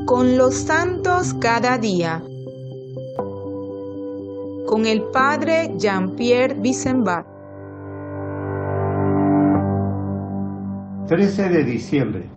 Con los santos cada día, con el padre Jean-Pierre Bissembat. 13 de diciembre.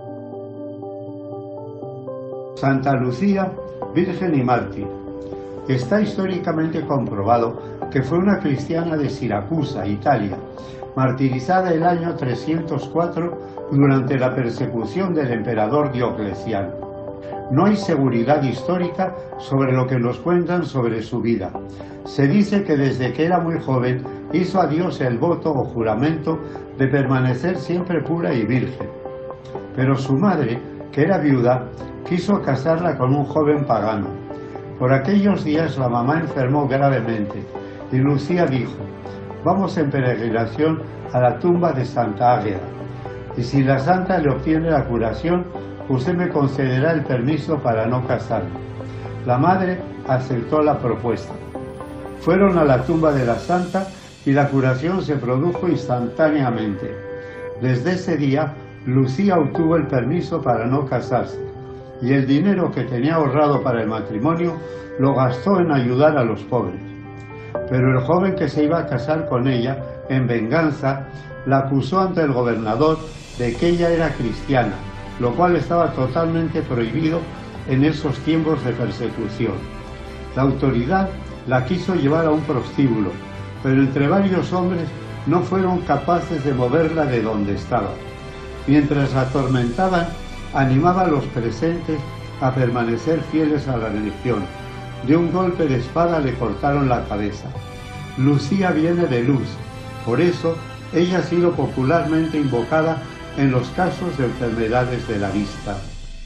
Santa Lucía, Virgen y Mártir. Está históricamente comprobado que fue una cristiana de Siracusa, Italia, martirizada el año 304 durante la persecución del emperador Diocleciano. No hay seguridad histórica sobre lo que nos cuentan sobre su vida. Se dice que desde que era muy joven hizo a Dios el voto o juramento de permanecer siempre pura y virgen. Pero su madre, que era viuda, quiso casarla con un joven pagano. Por aquellos días la mamá enfermó gravemente y Lucía dijo: vamos en peregrinación a la tumba de Santa Águeda, y si la santa le obtiene la curación, usted me concederá el permiso para no casarme. La madre aceptó la propuesta. Fueron a la tumba de la santa y la curación se produjo instantáneamente. Desde ese día, Lucía obtuvo el permiso para no casarse, y el dinero que tenía ahorrado para el matrimonio lo gastó en ayudar a los pobres. Pero el joven que se iba a casar con ella, en venganza, la acusó ante el gobernador de que ella era cristiana, lo cual estaba totalmente prohibido en esos tiempos de persecución. La autoridad la quiso llevar a un prostíbulo, pero entre varios hombres no fueron capaces de moverla de donde estaba. Mientras la atormentaban, animaba a los presentes a permanecer fieles a la religión. De un golpe de espada le cortaron la cabeza. Lucía viene de luz, por eso ella ha sido popularmente invocada en los casos de enfermedades de la vista.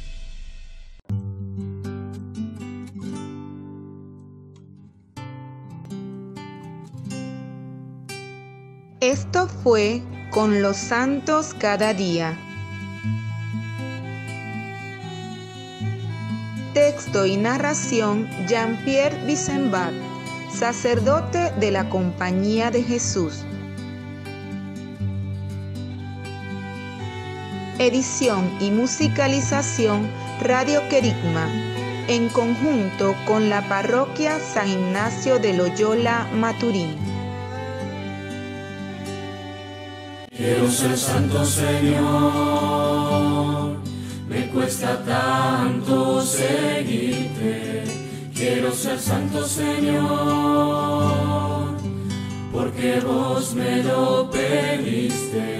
Esto fue Con los santos cada día. Texto y narración Jean-Pierre Bissembat, sacerdote de la Compañía de Jesús. Edición y musicalización Radio Querigma, en conjunto con la Parroquia San Ignacio de Loyola, Maturín. Quiero ser santo, Señor, me cuesta tanto seguirte. Quiero ser santo, Señor, porque vos me lo pediste.